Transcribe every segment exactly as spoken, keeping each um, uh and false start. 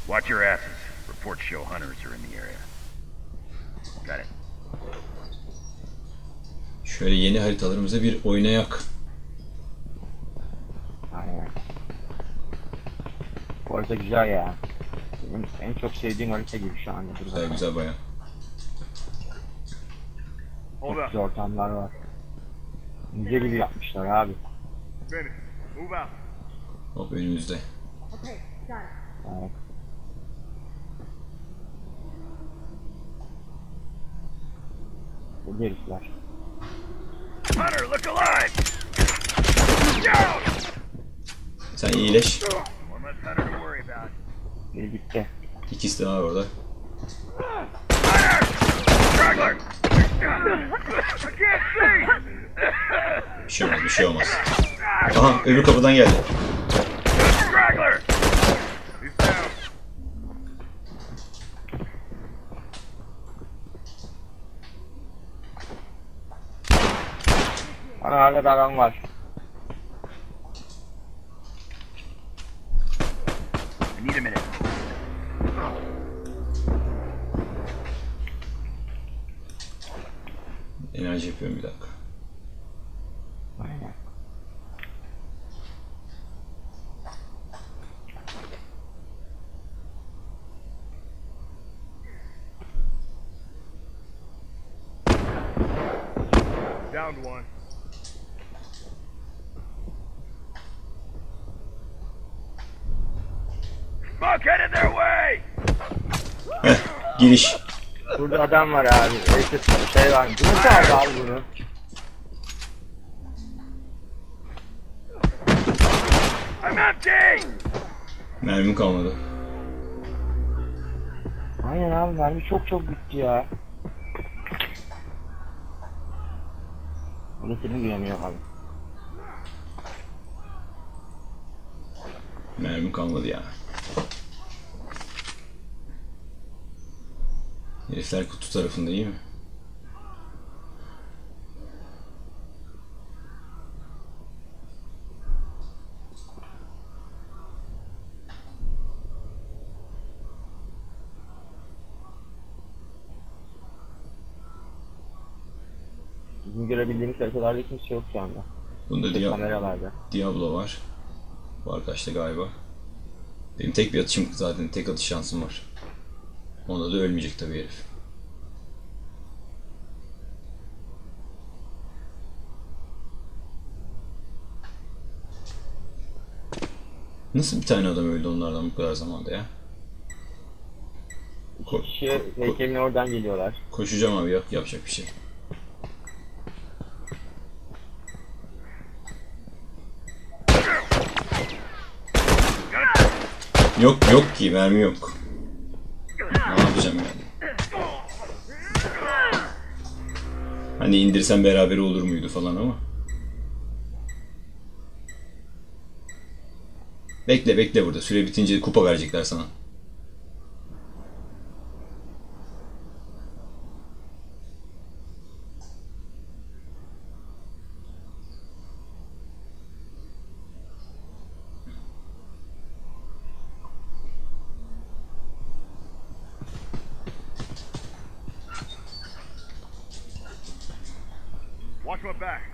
Watch your asses. Reports show hunters are in the area. Got it. Şöyle yeni haritalarımıza bir oynayak. Aynen. Bu harita güzel ya. Benim en çok sevdiğim harita gibi şu anda. Güzel güzel bayağı. Çok güzel ortamlar var. Müze gibi yapmışlar abi. Hop önümüzde. Evet. Bu herifler. Hunter, look alive! Sen iyileş. One less hunter to worry about. Biri gitti. İkisi de var orada. Hunter! Straggler! I can't see! Bir şey olmaz, bir şey olmaz. Aha, öbür kapıdan geldi. Straggler! He's down. Ana hala adam var. I need a minute. Enerji yapıyorum bir dakika. Aynen. Downed one. Fuck, headed their way! Heh, giriş. Burada adam var abi. Herif şey var. Bu nasıl aldı abi bunu? I'm empty! Mermim kalmadı. Aynen abi mermi çok çok bitti ya. Bunu senin güveniyor abi. Mermim kalmadı ya. Herifler kutu tarafında iyi mi? Bizim görebildiğimiz haritalarda kimse yok şu anda. Bunda Dia Kameralarda. Diablo var. Bu arkadaşta galiba. Benim tek bir atışım zaten, tek atış şansım var. Onda da ölmeyecek tabii herif. Nasıl bir tane adam öldü onlardan bu kadar zamanda ya? İki kişi heykelin oradan geliyorlar. Koşacağım abi, yap, yapacak bir şey. Yok yok ki, mermi yok. Ne yapacağım yani? Hani indirsem beraber olur muydu falan ama. Bekle bekle burada. Süre bitince kupa verecekler sana. Watch my back.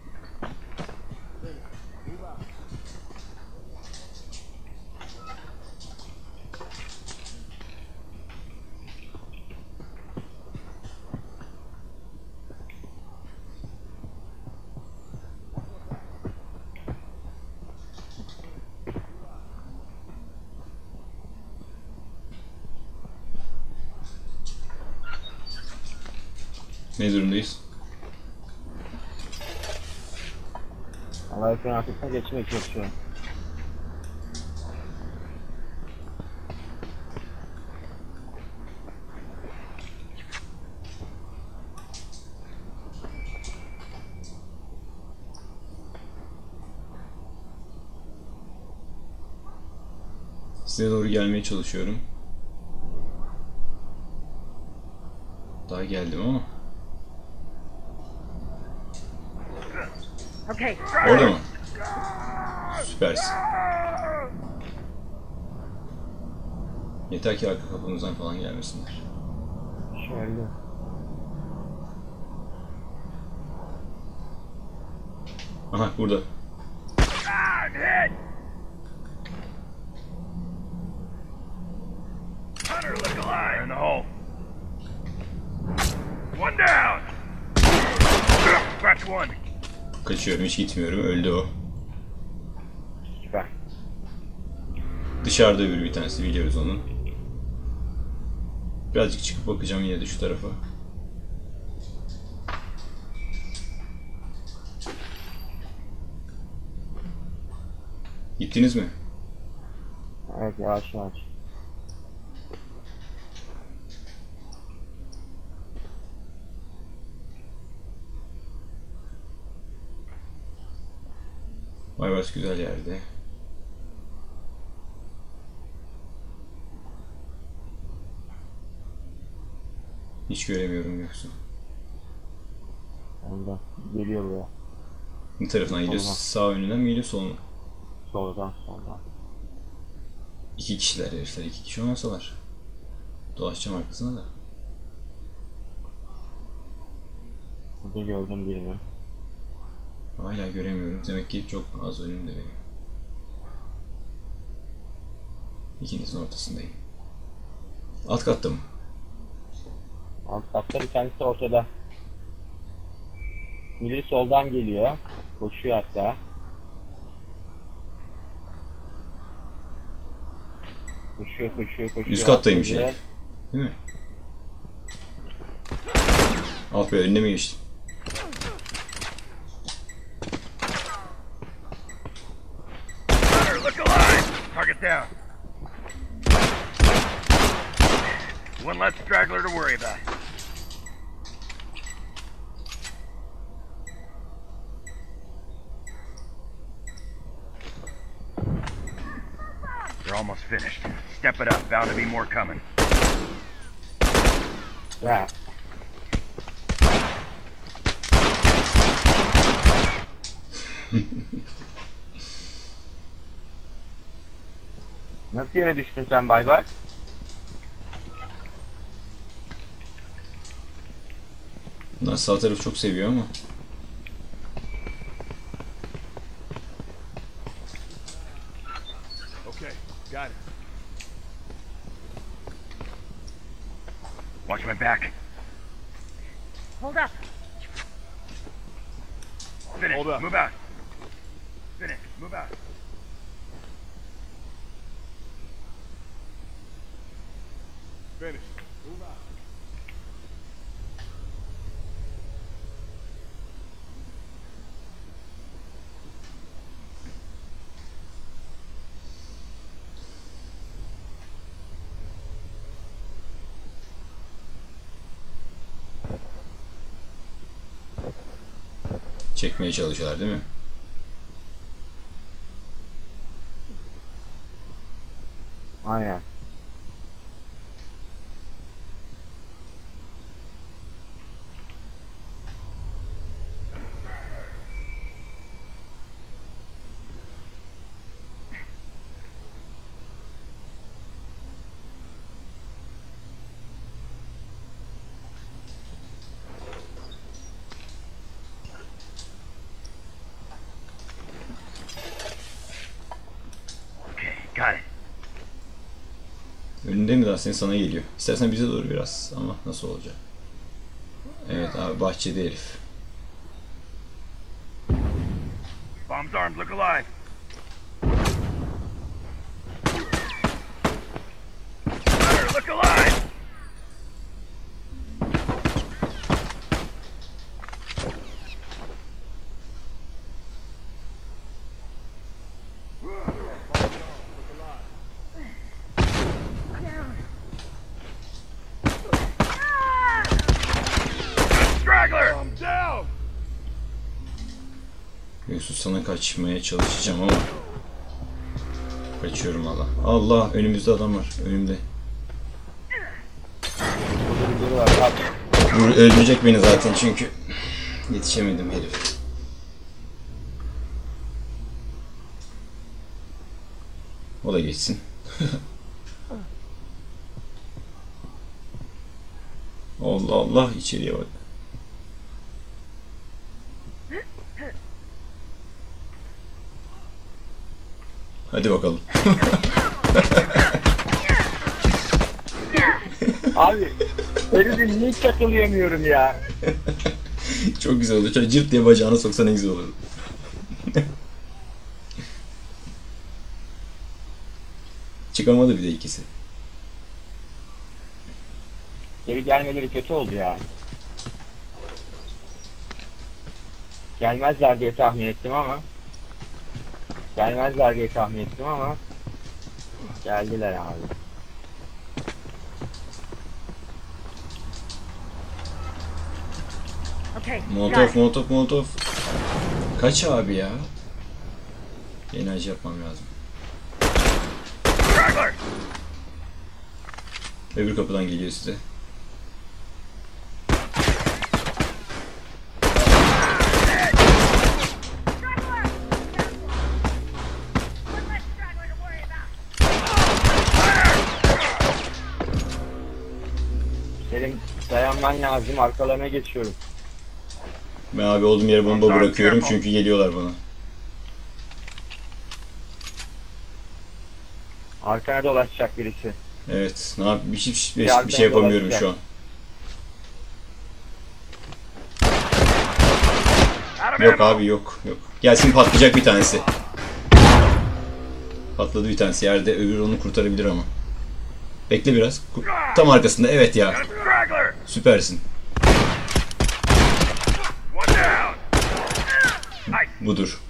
Ne durumdayız? Allah ekran arkasına geçmek çalışıyor. Size doğru gelmeye çalışıyorum. Daha geldim ama. Okay. Orada mı? Süpersin. Yeter ki arka kapımızdan falan gelmesinler. Şöyle. Aha burada. Ah, I'm hit! Hunter, look alive! In the hole. One down! Cracked one. Kaçıyorum, hiç gitmiyorum. Öldü o. Süper. Dışarıda öbürü bir tanesi, biliyoruz onun. Birazcık çıkıp bakacağım yine de şu tarafa. Gittiniz mi? Evet, yavaş yavaş. Baybars güzel yerde. Hiç göremiyorum yoksa. Onda geliyor buraya. Ne tarafından gidiyor? Soldan. Sağ önünden mi geliyor, soluna? Soldan soldan. İki kişiler herifler, iki kişi olmasalar. Dolaşacağım arkasına da. Burada gördüm birini. Hala göremiyorum. Demek ki çok az önümde benim. İkinizin ortasındayım. Alt katta mı? Alt katta bir tanesi ortada. Biri soldan geliyor. Koşuyor hatta. Koşuyor koşuyor koşuyor. Üst kattaymış Atladı. herif. Değil mi? Ah be, önüne mi geçtim? Hunter, look alive! Target down. One less straggler to worry about. They're almost finished. Step it up. Bound to be more coming. Ya. Nasıl yere düştün sen Baybars? Bunlar sağ tarafı çok seviyor ama. Okay, got it. Watch my back. Hold up. Finish. Hold up. Move out. Finish. Move out. Finish. Move out. Çekmeye çalışıyorlar değil mi? Aynen. Okay, got it. Önünde mi daha, senin sana geliyor. İstersen bize doğru biraz ama nasıl olacak? Evet abi, bahçede herif. Bomb's armed. Look alive. Hunter, look alive. Straggler. I'm down. Yusuf, sana kaçmaya çalışacağım ama kaçıyorum valla. Allah, önümüzde adam var. Önümde. Burada bir biri var. Bak. Bu öldürecek beni zaten çünkü yetişemedim herif. O da geçsin. Allah Allah, içeriye bak. Hadi bakalım. Abi herifin niye takılayamıyorum ya. Çok güzel oldu. Şöyle cırt diye bacağına soksan ne güzel olur. Çıkamadı bir de ikisi. Geri gelmeleri kötü oldu ya. Gelmezler diye tahmin ettim ama. Gelmezler diye tahmin ettim ama. Geldiler abi. Okay, got Molotov, it. molotov, molotov. Kaç abi ya? Enerji yapmam lazım. Straggler! Öbür kapıdan geliyor size. Straggler! One less straggler to worry about. Senin dayanman lazım. Arkalarına geçiyorum. Ben abi olduğum yere bomba bırakıyorum çünkü geliyorlar bana. Arkana dolaşacak birisi. Evet, ne yap bir şey, bir, Bir bir şey yapamıyorum şu an. Out of Yok ammo! abi yok, yok. Gelsin patlayacak bir tanesi. Patladı bir tanesi yerde, öbürü onu kurtarabilir ama. Bekle biraz. Ku- Tam arkasında, evet ya. Got a straggler! Süpersin. One down! Nice! Budur.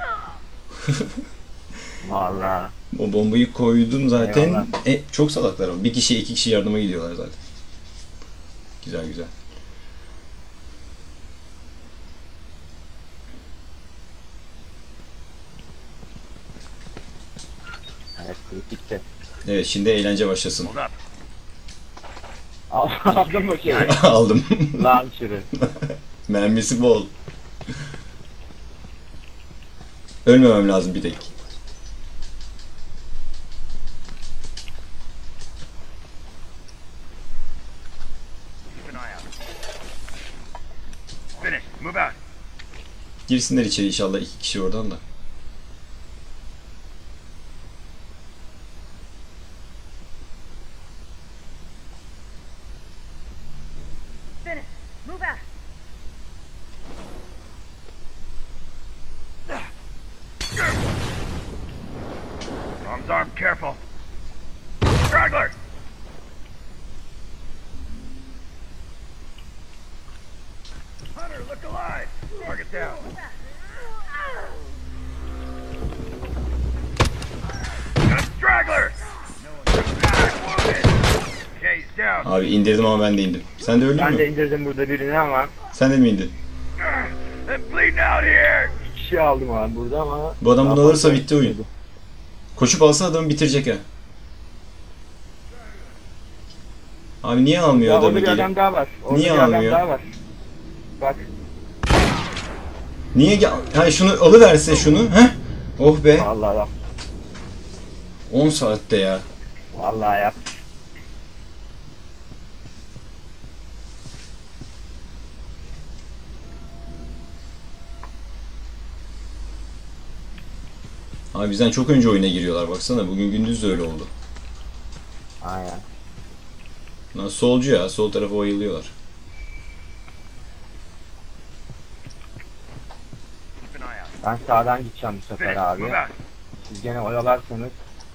Vallahi. O bombayı koydum zaten. Eyvallah. E, çok salaklar ama. Bir kişi iki kişi yardıma gidiyorlar zaten. Güzel güzel. Evet, kritikte. Evet, şimdi eğlence başlasın. Hold up. Aldın mı şeyi? Aldım. Launcher'ı. Mermisi bol. Ölmemem lazım bir tek. Keep an eye out. Finish. Move out. Girsinler içeri inşallah iki kişi oradan da. Finish. Move out. Arms armed, careful. Straggler! Hunter, look alive! Target down. Got a straggler! Ah, wounded! Okay, he's down. Abi indirdim ama ben de indim. Sen de öldün Ben mü? de indirdim burada birini ama Sen de mi indin? Ah, I'm bleeding out here! iki kişi aldım abi burada ama. Bu adam bunu Daha alırsa fazla bitti oyun. oldu. Koşup alsa adamı bitirecek ha. Abi niye almıyor Ya adamı orada bir gelip? adam daha var. Orada Niye bir adam almıyor? daha var. Bak. Niye gel? Hayır şunu alıverse şunu. Heh. Oh be. Vallahi yap. on saatte ya. Vallahi yap. Abi bizden çok önce oyuna giriyorlar baksana. Bugün gündüz de öyle oldu. Aynen. Lan solcu ya. Sol tarafa bayılıyorlar. Keep an eye out. Ben sağdan gideceğim bu sefer Finish. abi. Move out. Siz gene oyalarsanız.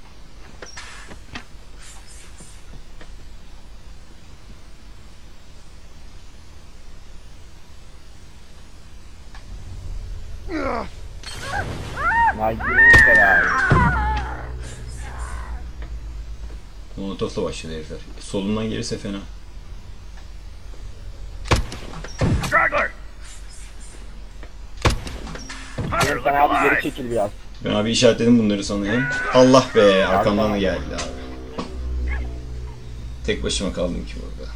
Vay girmişler abi. Molotof'la başladı herifler. Solundan gelirse fena. Straggler! Hunter, Benim look sen abi geri alive! çekil biraz. Ben abi işaretledim bunları sana hem. Allah be arkamdan da geldi abi. Tek başıma kaldım ki burada.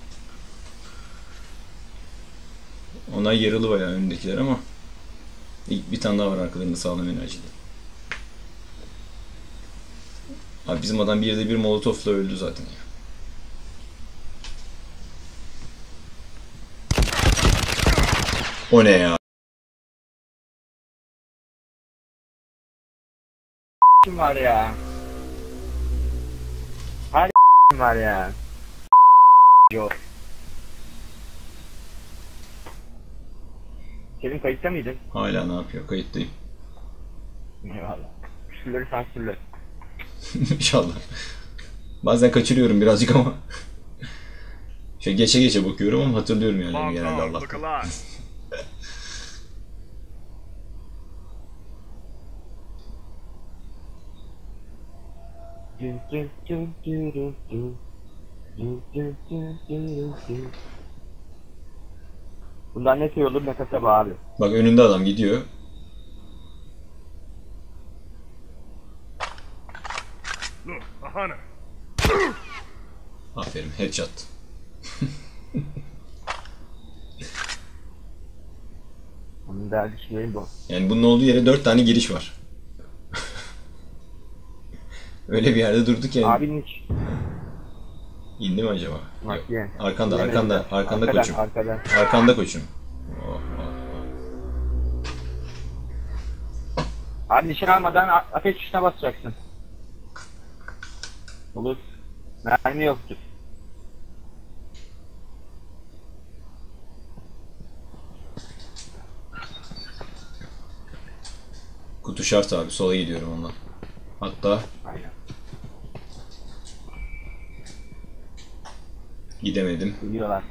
Onlar yarılı bayağı önündekiler ama ilk bir tane daha var arkalarında sağlam enerjili. Abi bizim adam bir yerde bir molotofla öldü zaten ya. O ne ya? Kim var ya? Her var ya. Yok. Senin kayıtta mıydın? Hala ne yapıyor? Kayıttayım. Eyvallah. Şunları sansürle. İnşallah. Bazen kaçırıyorum birazcık ama. Şöyle geçe geçe bakıyorum ama hatırlıyorum yani Long genelde gone. Look Allah'tan. alive. Bundan ne şey olur ne kasaba abi. Bak önünde adam gidiyor. Look, a hunter. Aferin headshot. Onun derdi şey bu. Yani bunun olduğu yere dört tane giriş var. Öyle bir yerde durduk yani. Abinin hiç. İndi mi acaba? Bak Yok. ye. Arkanda, Yine arkanda, neyse. arkanda Arkadan, koçum. Arkadan. Arkanda koçum. Oh, oh, oh. Abi nişan almadan a- ateş tuşuna basacaksın. Olur. Mermi yoktur. Kutu şart abi. Sola gidiyorum ondan. Hatta Aynen. gidemedim. Biliyorlar.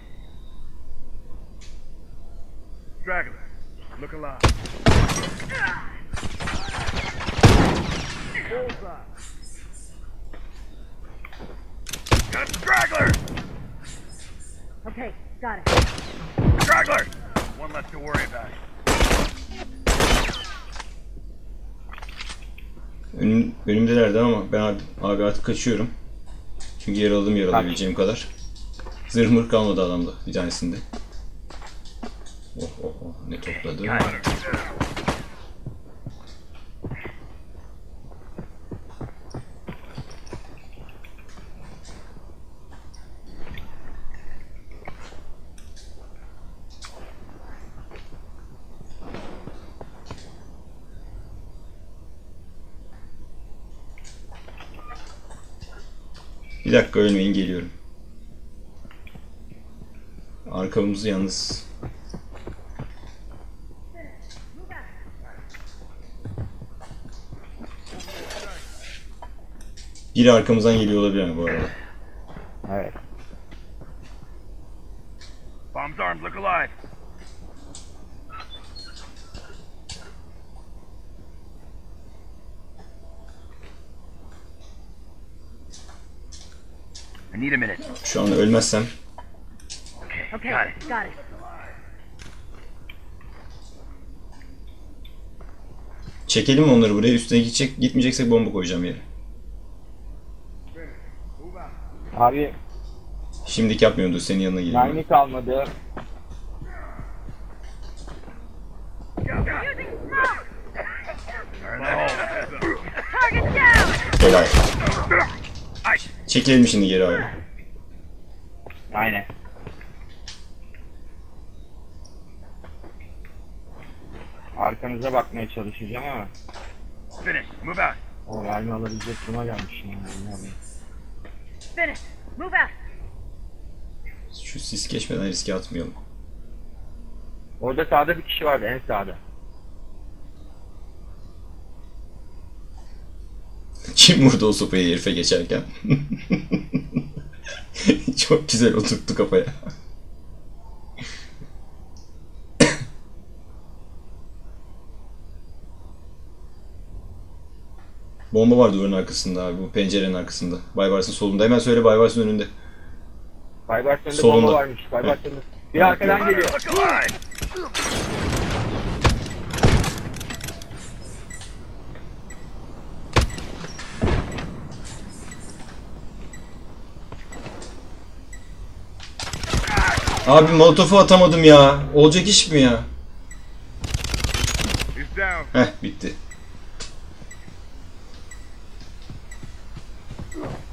Straggler. Look alive. Got straggler! Okay, got it. Straggler! One less to worry about. Önüm, önümdelerdi ama ben abi, abi artık kaçıyorum. Çünkü yaraladım yaralayabileceğim kadar. Zırh mırh kalmadı adamda bir tanesinde. Oh oh oh ne topladı. Hunter. Bir dakika ölmeyin geliyorum. Arkamızı yalnız. Biri arkamızdan geliyor olabilir mi bu arada? Evet. Bombs armed. Look alive. I need a minute. Şu anda ölmezsem Okay, Okay, got it. got it. çekelim mi onları buraya? Üstüne gidecek, gitmeyeceksek bomba koyacağım yere. Abi Şimdiki yapmıyorum dur senin yanına geleyim. mermi kalmadı. Go, go. Using smoke! Turn that hole. Target down! Helal. Ay. Çekelim şimdi geri abi. Aynen. Arkanıza bakmaya çalışacağım ama Finish. Move out. o mermi alabilecek duruma gelmişim yani. Finish! Move out! Şu sis geçmeden riske atmayalım. Orada sağda bir kişi vardı, en sağda. Kim vurdu o sopayı herife geçerken? Çok güzel oturttu kafaya. Bomba var duvarın arkasında abi, bu pencerenin arkasında. Baybars'ın solunda. Hemen söyle Baybars'ın önünde. Baybars'ın önünde Solunda. bomba varmış. Baybars'ın önünde. Bir arkadan Hunter, geliyor. look alive. Abi molotofu atamadım ya. Olacak iş mi ya? He's down. Heh bitti.